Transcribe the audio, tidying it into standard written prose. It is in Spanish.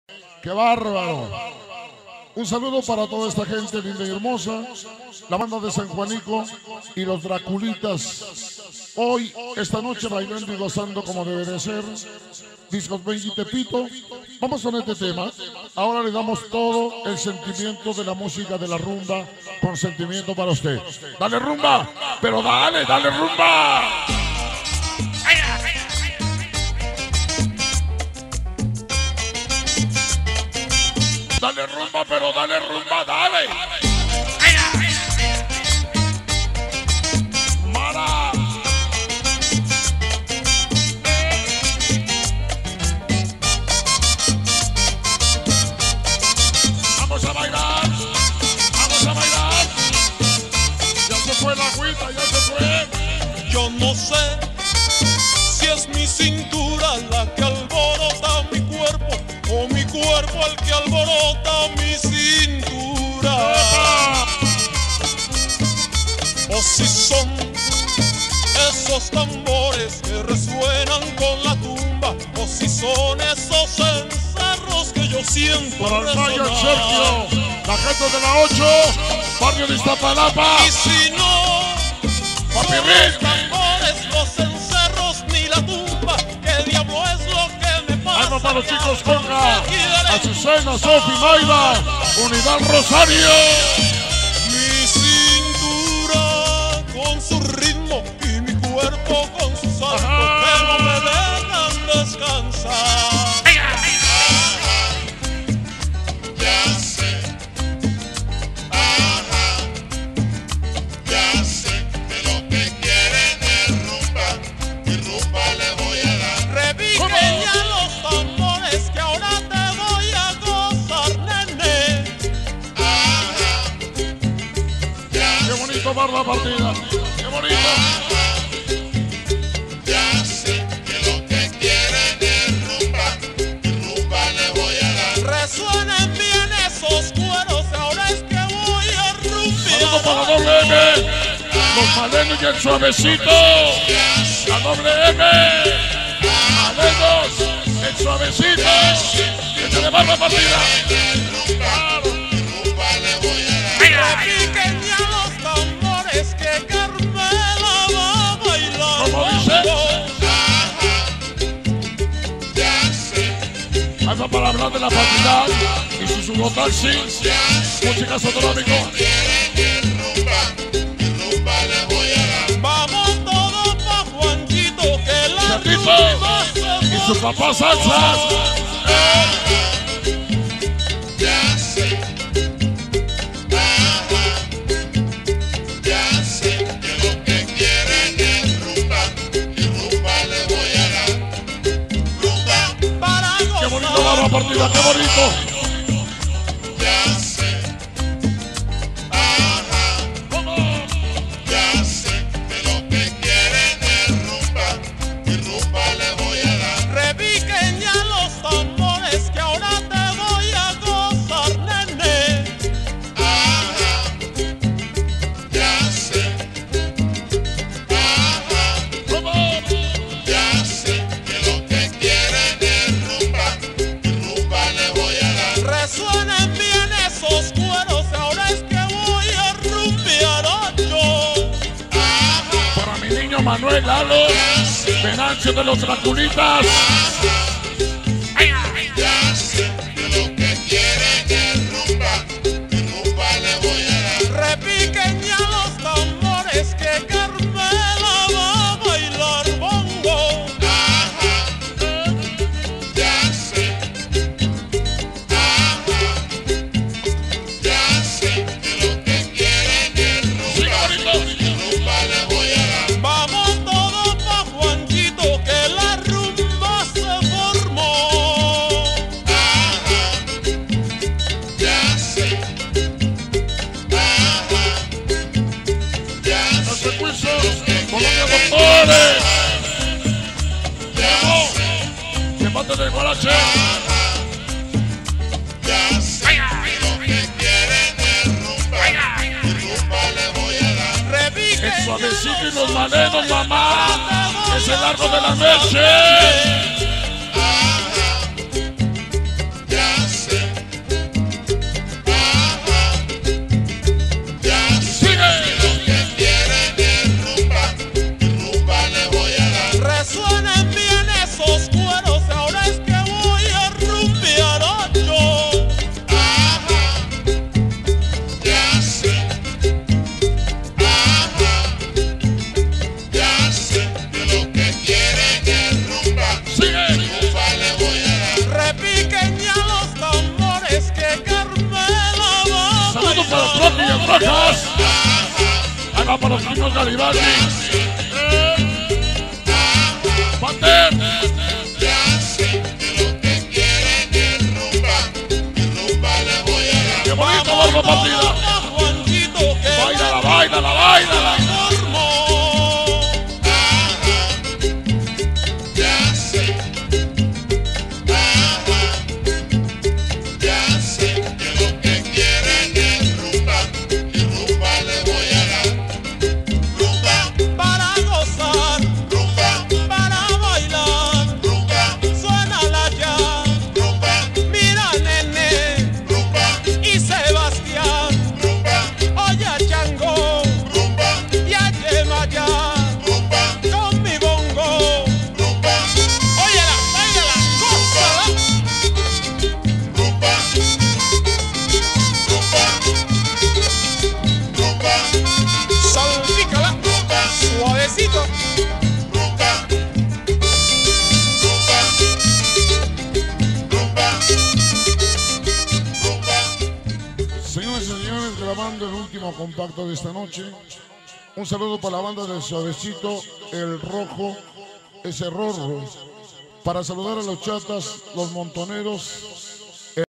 ¡Qué bárbaro! Un saludo para toda esta gente linda y hermosa, la banda de San Juanico y los Draculitas. Hoy, esta noche, bailando y gozando como debe de ser. Discos Benji Tepito. Vamos con este tema. Ahora le damos todo el sentimiento de la música de la rumba con sentimiento para usted. ¡Dale rumba! ¡Pero dale, dale rumba! Dale rumba, pero dale rumba, dale. Mara. Vamos a bailar, vamos a bailar. Ya se fue la agüita, ya se fue. Yo no sé si es mi cintura la que alborota mi cuerpo o mi cuerpo el que alborota mi cintura. O si son esos tambores que resuenan con la tumba, o si son esos encerros que yo siento Para el Mayo, resonar. Sergio, la gente de la 8, barrio de Iztapalapa. Y si no Papi son Rick. los tambores, los encerros ni la tumba, ¿qué diablo es lo que me pasa? Alma para los chicos Conga, Azucena, Sofi, Mayra, Unidad Rosario. Mi cintura con su ritmo y mi cuerpo con su salto que no me dejan descansar. Ya sé, ajá, ya sé que lo que quieren es rumba, y rumba le voy a dar. Repiquen ya los tambores que ahora te voy a gozar, nene. Ajá, ya Qué bonito ver la partida, qué bonito. ya sé que lo que quieren es rumba, y rumba le voy a dar. Resuenen bien esos cueros, ahora es que voy a Saludos para la rumbear. doble M, los malenos y el suavecito. La doble M, malenos, el suavecito. Que se le va la partida. Claro. Rumba le voy a dar. Repiquen ya los tambores que Carmela va a bailar. ¿Cómo dice? Ya sé, Algo para hablar de la facilidad y su subotaxi. Música sonómico. quieren es rumba, y rumba le voy a dar. Vamos todos pa' Juanchito que la Chatito rumba se y su papá Salsa. Ya sé, ajá, ya sé que lo que quieren es rumba, y rumba le voy a dar. Rumba, para Qué bonito va la gozar. partida, qué bonito. ya sé, ajá, ya sé que lo que quieren es rumba, y rumba le voy a dar. Repiquen ya los tambores que ahora te voy a gozar, nene. Ajá, ya sé, ajá, ya sé que lo que quieren es rumba, y rumba le voy a dar. Resuenen bien esos cueros, ahora es que voy a rumbear yo. Ajá, Para mi niño Manuel Lalo, Venancio de los Draculitas. ya sé que lo que quieren es rumba, y rumba le voy a dar. Repiquen ya los tambores que Carmela va a bailar bongo. Ajá, ya sé, ajá, ya sé que lo que quieren es Sí, rumba, qué bonito. y rumba le voy a dar. Vamos todos pa' Juanchito que la rumba se formó. Ajá, ya sé, ajá, ya Los sé, secuizos, Colonia Doctores. ya sé, Que mate de Guarache. ya sé que lo que quieren es rumba, y rumba le voy a dar. Repiquen El ya suavecito y los los malenos, tambores, mamá. ahora te Es voy el a largo de la gozar, noche. nene. Ajá, ya los niños Garibaldi. ¡Pater! Ya sé que lo que quieren es rumba, y rumba le voy a dar. ¡Qué bonito, Barba Partida! Juanchito, que ¡Báilala, báilala, báilala! Ya sé, ya sé que lo que quieren es rumba, y rumba le voy a dar. Rumba, para gozar, rumba, para bailar, rumba, suénala ya. rumba, Mira, nene rumba, y Sebastián, rumba, oye a Chango rumba, y a Yemayá, rumba, con mi bongo. rumba, Óyela, báilala, gózala. rumba, rumba, rumba, Salpícala, suavecito. rumba, rumba, rumba. Señores y señores, grabando el último compacto de esta noche. Un saludo para la banda del Suavecito, el Rojo, ese Rorro. Para saludar a los chatas, los montoneros,